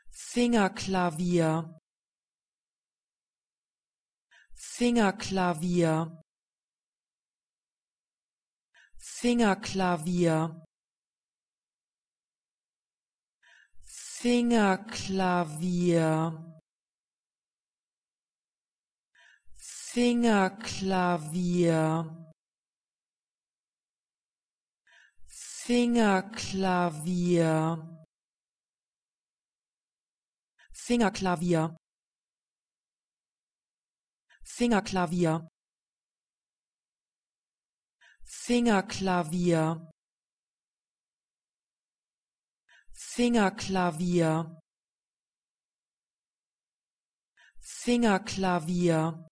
Fingerklavier, Fingerklavier, Fingerklavier, Fingerklavier, Fingerklavier, Fingerklavier, Fingerklavier, Fingerklavier, Fingerklavier, Fingerklavier, Fingerklavier,